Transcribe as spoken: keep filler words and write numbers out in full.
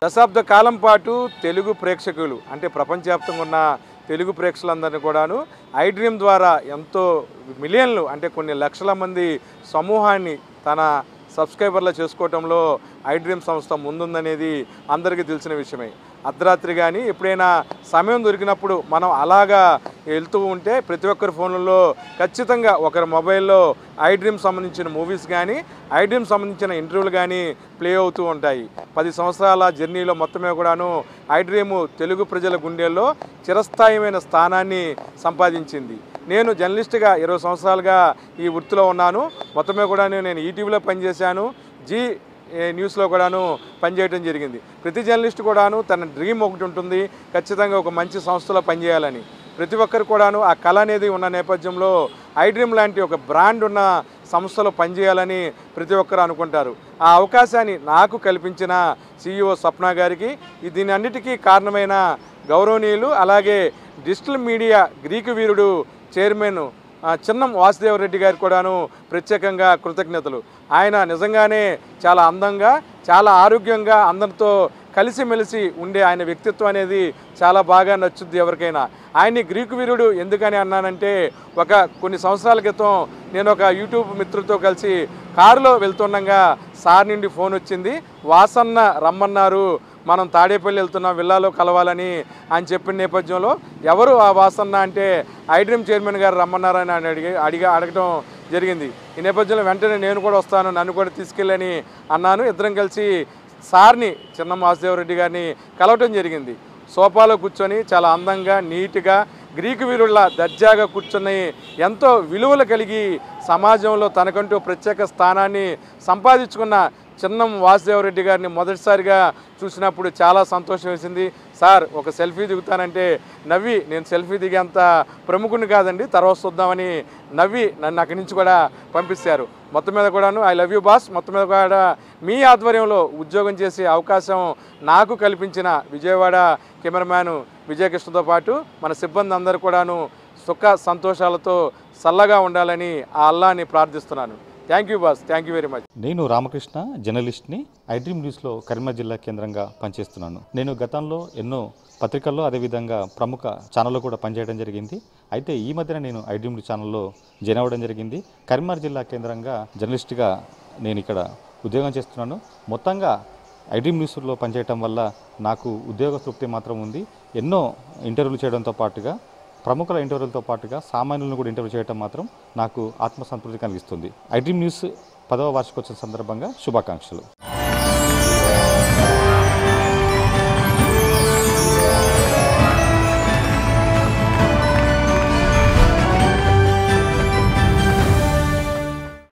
దశాబ్ద కాలం పాటు తెలుగు ప్రేక్షకులు అంటే ప్రపంచవ్యాప్తంగా ఉన్న తెలుగు ప్రేక్షకులందరినీ కూడాను iDream ద్వారా ఎంతో మిలియన్లు అంటే కొన్ని లక్షల మంది సమూహాన్ని తన సబ్స్క్రైబర్లు చేసుకోవడంలో iDream సంస్థ ముందుందనేది అందరికీ తెలిసిన విషయమే. అర్ధరాత్రి కానీ ఎప్పుడైనా సమయం దొరికినప్పుడు మనం అలాగా వెళ్తూ ఉంటే ప్రతి ఒక్కరి ఫోన్లలో ఖచ్చితంగా ఒకరి మొబైల్లో iDream సంబంధించిన మూవీస్ కానీ iDream సంబంధించిన ఇంటర్వ్యూలు కానీ ప్లే అవుతూ ఉంటాయి. పది సంవత్సరాల జర్నీలో మొత్తమే కూడాను iDream తెలుగు ప్రజల గుండెల్లో చిరస్థాయిమైన స్థానాన్ని సంపాదించింది. నేను జర్నలిస్ట్గా ఇరవై సంవత్సరాలుగా ఈ వృత్తిలో ఉన్నాను. మొత్తమే కూడా నేను ఈటీవీలో పనిచేశాను, జీ న్యూస్లో కూడాను పనిచేయడం జరిగింది. ప్రతి జర్నలిస్ట్ కూడాను తన డ్రీమ్ ఒకటి ఉంటుంది, ఖచ్చితంగా ఒక మంచి సంస్థలో పనిచేయాలని. ప్రతి ఒక్కరు కూడాను ఆ కళ అనేది ఉన్న నేపథ్యంలో iDream లాంటి ఒక బ్రాండ్ ఉన్న సంస్థలో పనిచేయాలని ప్రతి ఒక్కరు అనుకుంటారు. ఆ అవకాశాన్ని నాకు కల్పించిన సీఈఓ స్వప్న గారికి, దీని అన్నిటికీ కారణమైన గౌరవనీయులు అలాగే డిజిటల్ మీడియా గ్రీకు వీరుడు చైర్మన్ చిన్నం వాసుదేవరెడ్డి గారు కూడాను ప్రత్యేకంగా కృతజ్ఞతలు. ఆయన నిజంగానే చాలా అందంగా చాలా ఆరోగ్యంగా అందరితో కలిసిమెలిసి ఉండే ఆయన వ్యక్తిత్వం అనేది చాలా బాగా నచ్చుద్ది ఎవరికైనా. ఆయన్ని గ్రీకు వీరుడు ఎందుకని అన్నానంటే, ఒక కొన్ని సంవత్సరాల క్రితం నేను ఒక యూట్యూబ్ మిత్రులతో కలిసి కారులో వెళ్తుండగా సార్ నుండి ఫోన్ వచ్చింది, వాసన్న రమ్మన్నారు, మనం తాడేపల్లి వెళ్తున్నాం విల్లాలో కలవాలని అని చెప్పిన నేపథ్యంలో ఎవరు ఆ వాసన్న అంటే iDream చైర్మన్ గారు రమ్మన్నారని అని అడిగి అడిగా అడగడం జరిగింది. ఈ నేపథ్యంలో వెంటనే నేను కూడా వస్తాను, నన్ను కూడా తీసుకెళ్ళని అన్నాను. ఇద్దరం కలిసి సార్ని చిన్నం వాసుదేవరెడ్డి గారిని కలవటం జరిగింది. సోఫాలో కూర్చొని చాలా అందంగా నీట్గా గ్రీకు వీరుళ్ళ దర్జాగా కూర్చొని ఎంతో విలువలు కలిగి సమాజంలో తనకంటూ ప్రత్యేక స్థానాన్ని సంపాదించుకున్న చిన్నం వాసుదేవరెడ్డి గారిని మొదటిసారిగా చూసినప్పుడు చాలా సంతోషం వేసింది. సార్ ఒక సెల్ఫీ దిగుతానంటే నవ్వి, నేను సెల్ఫీ దిగేంత ప్రముఖుని కాదండి, తర్వాత చూద్దామని నవ్వి నన్ను అక్కడి నుంచి కూడా పంపిస్తారు. మొత్తం మీద కూడాను ఐ లవ్ యూ బాస్. మొత్తం మీద కూడా మీ ఆధ్వర్యంలో ఉద్యోగం చేసే అవకాశం నాకు కల్పించిన విజయవాడ కెమెరామ్యాన్ విజయకృష్ణతో పాటు మన సిబ్బంది అందరూ కూడాను సుఖ సంతోషాలతో చల్లగా ఉండాలని ఆ అల్లాని ప్రార్థిస్తున్నాను. Thank you boss, thank you very much. నేను రామకృష్ణ, జర్నలిస్ట్ని. iDream న్యూస్లో కరీంనగర్ జిల్లా కేంద్రంగా పనిచేస్తున్నాను. నేను గతంలో ఎన్నో పత్రికల్లో అదేవిధంగా ప్రముఖ ఛానల్లో కూడా పనిచేయడం జరిగింది. అయితే ఈ మధ్యన నేను iDream ఛానల్లో జాయిన్ అవ్వడం జరిగింది. కరీంనగర్ జిల్లా కేంద్రంగా జర్నలిస్ట్గా నేను ఇక్కడ ఉద్యోగం చేస్తున్నాను. మొత్తంగా iDream న్యూస్లో పనిచేయడం వల్ల నాకు ఉద్యోగ తృప్తి మాత్రం ఉంది. ఎన్నో ఇంటర్వ్యూలు చేయడంతో పాటుగా ప్రముఖుల ఇంటర్వ్యూలతో పాటుగా సామాన్యులను కూడా ఇంటర్వ్యూ చేయడం మాత్రం నాకు ఆత్మసంతృప్తి కలిగిస్తుంది. iDream న్యూస్ పదవ వార్షికోత్సవం సందర్భంగా శుభాకాంక్షలు.